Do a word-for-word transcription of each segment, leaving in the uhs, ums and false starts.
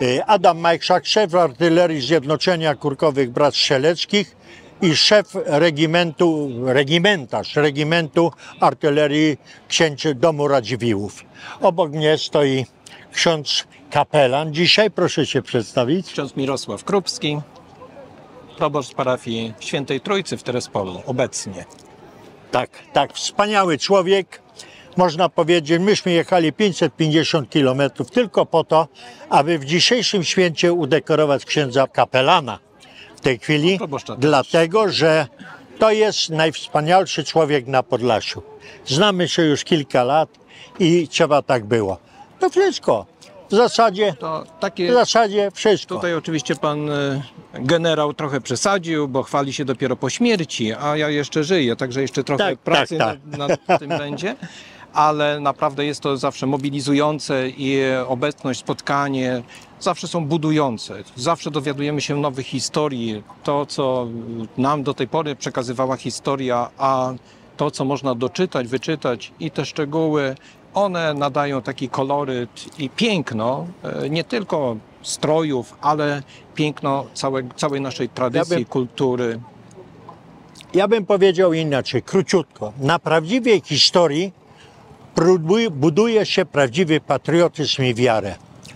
Adam Majchrzak, szef artylerii Zjednoczenia Kurkowych Bratstw Strzeleckich i szef regimentu, regimentarz regimentu artylerii księcia domu Radziwiłłów. Obok mnie stoi ksiądz kapelan. Dzisiaj proszę się przedstawić. Ksiądz Mirosław Krupski, proboszcz parafii Świętej Trójcy w Terespolu obecnie. Tak, tak, wspaniały człowiek. Można powiedzieć, myśmy jechali pięćset pięćdziesiąt kilometrów tylko po to, aby w dzisiejszym święcie udekorować księdza kapelana. W tej chwili, dlatego, że to jest najwspanialszy człowiek na Podlasiu. Znamy się już kilka lat i trzeba tak było. To wszystko. W zasadzie, to takie, w zasadzie wszystko. Tutaj oczywiście pan generał trochę przesadził, bo chwali się dopiero po śmierci, a ja jeszcze żyję, także jeszcze trochę tak, pracy tak, tak. nad, nad tym będzie. Ale naprawdę jest to zawsze mobilizujące i obecność, spotkanie zawsze są budujące. Zawsze dowiadujemy się nowych historii. To, co nam do tej pory przekazywała historia, a to, co można doczytać, wyczytać i te szczegóły, one nadają taki koloryt i piękno nie tylko strojów, ale piękno całe, całej naszej tradycji, ja bym, kultury. Ja bym powiedział inaczej, króciutko. Na prawdziwej historii buduje się prawdziwy patriotyzm i wiarę.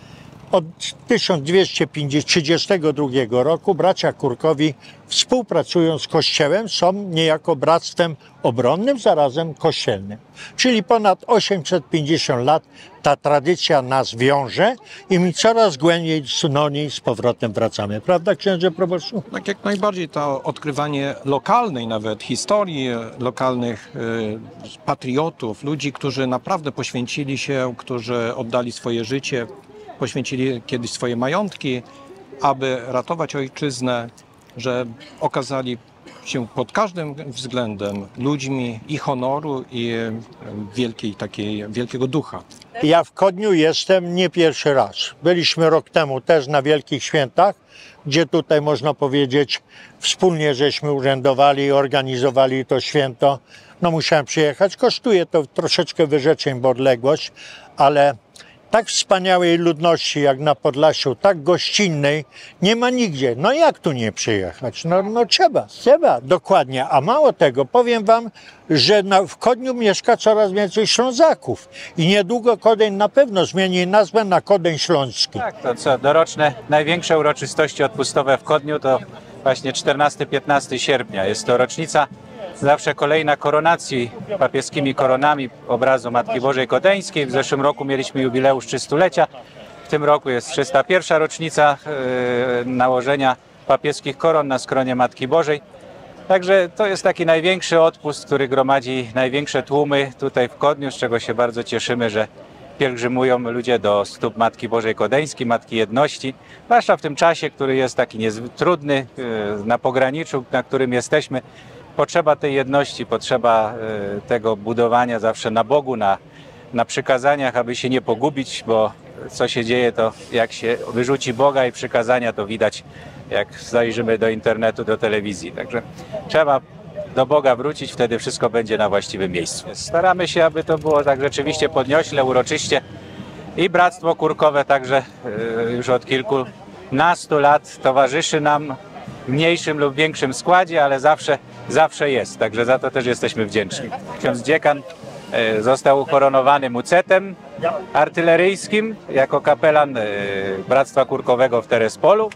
Od tysiąc dwieście trzydziestego drugiego roku bracia Kurkowi współpracują z Kościołem, są niejako bractwem obronnym, zarazem kościelnym. Czyli ponad osiemset pięćdziesiąt lat ta tradycja nas wiąże i my coraz głębiej do niej z powrotem wracamy. Prawda, księże proboszczu? Tak, jak najbardziej to odkrywanie lokalnej nawet historii, lokalnych y, patriotów, ludzi, którzy naprawdę poświęcili się, którzy oddali swoje życie, poświęcili kiedyś swoje majątki, aby ratować ojczyznę, że okazali się pod każdym względem ludźmi i honoru, i wielkiej, takiej, wielkiego ducha. Ja w Kodniu jestem nie pierwszy raz. Byliśmy rok temu też na Wielkich Świętach, gdzie tutaj można powiedzieć wspólnie żeśmy urzędowali i organizowali to święto. No musiałem przyjechać, kosztuje to troszeczkę wyrzeczeń, bo odległość, ale tak wspaniałej ludności jak na Podlasiu, tak gościnnej, nie ma nigdzie. No jak tu nie przyjechać? No, no trzeba, trzeba, dokładnie. A mało tego, powiem wam, że na, w Kodniu mieszka coraz więcej Ślązaków. I niedługo Kodeń na pewno zmieni nazwę na Kodeń Śląski. Tak, to co, doroczne, największe uroczystości odpustowe w Kodniu to właśnie czternastego piętnastego sierpnia. Jest to rocznica zawsze kolejna koronacji papieskimi koronami obrazu Matki Bożej Kodeńskiej. W zeszłym roku mieliśmy jubileusz trzystulecia. W tym roku jest trzysta pierwsza rocznica yy, nałożenia papieskich koron na skronie Matki Bożej. Także to jest taki największy odpust, który gromadzi największe tłumy tutaj w Kodniu, z czego się bardzo cieszymy, że pielgrzymują ludzie do stóp Matki Bożej Kodeńskiej, Matki Jedności. Zwłaszcza w tym czasie, który jest taki niezwykle trudny, yy, na pograniczu, na którym jesteśmy. Potrzeba tej jedności, potrzeba y, tego budowania zawsze na Bogu, na, na przykazaniach, aby się nie pogubić, bo co się dzieje, to jak się wyrzuci Boga i przykazania, to widać, jak zajrzymy do internetu, do telewizji. Także trzeba do Boga wrócić, wtedy wszystko będzie na właściwym miejscu. Staramy się, aby to było tak rzeczywiście podniośle, uroczyście i Bractwo Kurkowe także y, już od kilkunastu lat towarzyszy nam w mniejszym lub większym składzie, ale zawsze, zawsze jest. Także za to też jesteśmy wdzięczni. Ksiądz dziekan e, został ukoronowany mucetem artyleryjskim jako kapelan e, Bractwa Kurkowego w Terespolu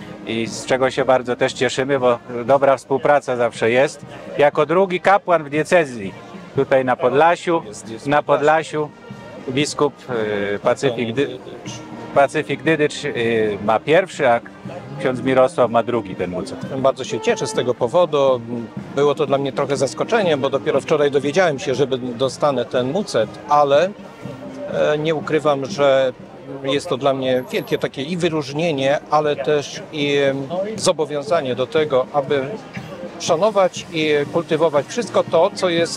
i z czego się bardzo też cieszymy, bo dobra współpraca zawsze jest. Jako drugi kapłan w diecezji tutaj na Podlasiu, na Podlasiu biskup e, Pacyfik, Dy, Pacyfik Dydycz e, ma pierwszy, a ksiądz Mirosław ma drugi ten mucet. Bardzo się cieszę z tego powodu. Było to dla mnie trochę zaskoczeniem, bo dopiero wczoraj dowiedziałem się, że dostanę ten mucet, ale nie ukrywam, że jest to dla mnie wielkie takie i wyróżnienie, ale też i zobowiązanie do tego, aby szanować i kultywować wszystko to, co jest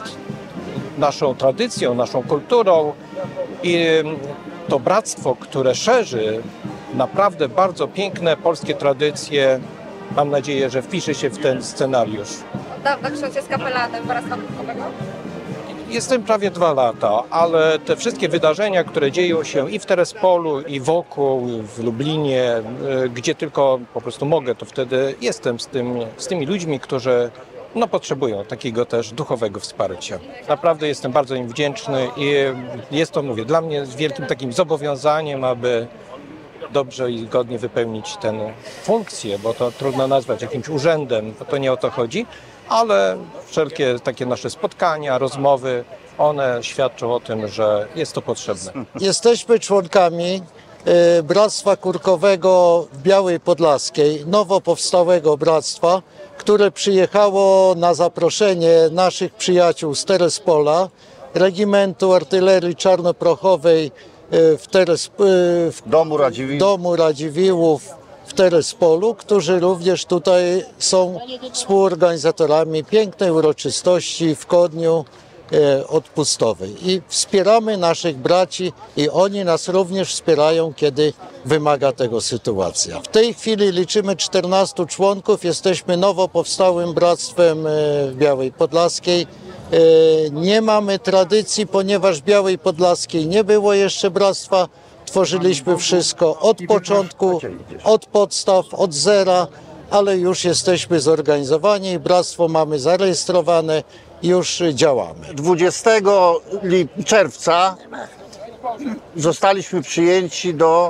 naszą tradycją, naszą kulturą i to bractwo, które szerzy naprawdę bardzo piękne polskie tradycje. Mam nadzieję, że wpisze się w ten scenariusz. Dawno ksiądz jest kapelanem Bractwa Kurkowego? Jestem prawie dwa lata, ale te wszystkie wydarzenia, które dzieją się i w Terespolu, i wokół, w Lublinie, gdzie tylko po prostu mogę, to wtedy jestem z, tym, z tymi ludźmi, którzy no, potrzebują takiego też duchowego wsparcia. Naprawdę jestem bardzo im wdzięczny i jest to, mówię, dla mnie wielkim takim zobowiązaniem, aby dobrze i godnie wypełnić tę funkcję, bo to trudno nazwać jakimś urzędem, bo to nie o to chodzi, ale wszelkie takie nasze spotkania, rozmowy, one świadczą o tym, że jest to potrzebne. Jesteśmy członkami e, Bractwa Kurkowego w Białej Podlaskiej, nowo powstałego bractwa, które przyjechało na zaproszenie naszych przyjaciół z Terespola, Regimentu Artylerii Czarnoprochowej w, Teres, w Domu Radziwiłłów. Domu Radziwiłłów w Terespolu, którzy również tutaj są współorganizatorami pięknej uroczystości w Kodniu e, odpustowej. I wspieramy naszych braci i oni nas również wspierają, kiedy wymaga tego sytuacja. W tej chwili liczymy czternastu członków, jesteśmy nowo powstałym bractwem e, w Białej Podlaskiej. Nie mamy tradycji, ponieważ w Białej Podlaskiej nie było jeszcze bractwa. Tworzyliśmy wszystko od początku, od podstaw, od zera, ale już jesteśmy zorganizowani i bractwo mamy zarejestrowane, już działamy. dwudziestego czerwca zostaliśmy przyjęci do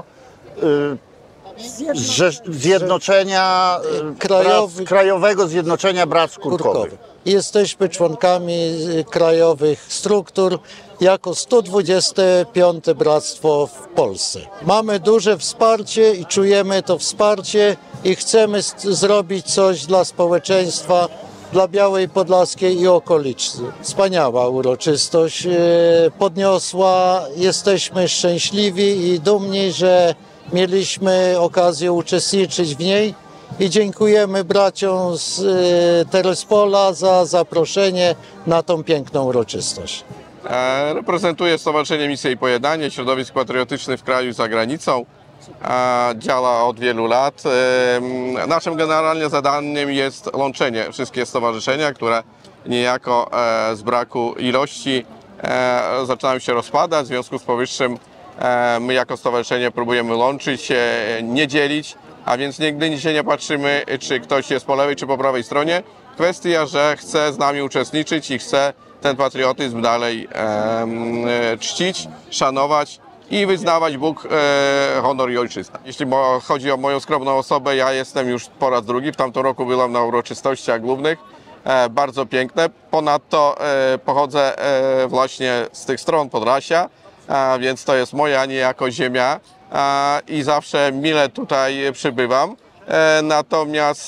y, Zrze- Zjednoczenia y, Krajowy- Brac- Krajowego Zjednoczenia Bractw Kurkowych. Kurkowy. Jesteśmy członkami krajowych struktur jako sto dwudzieste piąte bractwo w Polsce. Mamy duże wsparcie i czujemy to wsparcie i chcemy st- zrobić coś dla społeczeństwa, dla Białej Podlaskiej i okolicy. Wspaniała uroczystość, e, podniosła, jesteśmy szczęśliwi i dumni, że mieliśmy okazję uczestniczyć w niej. I dziękujemy braciom z y, Terespola za zaproszenie na tą piękną uroczystość. E, Reprezentuję Stowarzyszenie Misja i Pojednanie, środowisk patriotycznych w kraju i za granicą. E, Działa od wielu lat. E, Naszym generalnie zadaniem jest łączenie wszystkich stowarzyszenia, które niejako e, z braku ilości e, zaczynają się rozpadać. W związku z powyższym e, my jako stowarzyszenie próbujemy łączyć się, nie dzielić. A więc nigdy się nie patrzymy, czy ktoś jest po lewej, czy po prawej stronie. Kwestia, że chce z nami uczestniczyć i chce ten patriotyzm dalej e, czcić, szanować i wyznawać Bóg, e, honor i ojczyznę. Jeśli mo- chodzi o moją skromną osobę, ja jestem już po raz drugi. W tamtym roku byłem na uroczystościach głównych. E, bardzo piękne. Ponadto e, pochodzę e, właśnie z tych stron Podlasia, a więc to jest moja niejako ziemia. I zawsze mile tutaj przybywam. Natomiast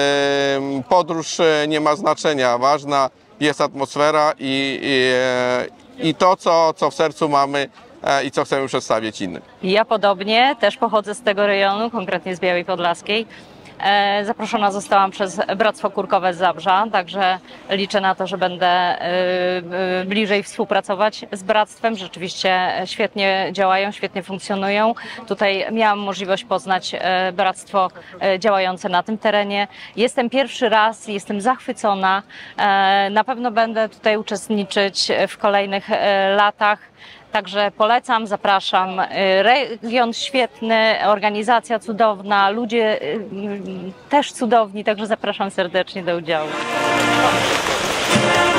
podróż nie ma znaczenia. Ważna jest atmosfera i, i, i to, co, co w sercu mamy i co chcemy przedstawić innym. Ja podobnie, też pochodzę z tego rejonu, konkretnie z Białej Podlaskiej. E, Zaproszona zostałam przez Bractwo Kurkowe z Zabrza, także liczę na to, że będę e, e, bliżej współpracować z bractwem. Rzeczywiście świetnie działają, świetnie funkcjonują. Tutaj miałam możliwość poznać e, bractwo e, działające na tym terenie. Jestem pierwszy raz, jestem zachwycona. E, Na pewno będę tutaj uczestniczyć w kolejnych e, latach. Także polecam, zapraszam. Region świetny, organizacja cudowna, ludzie też cudowni, także zapraszam serdecznie do udziału.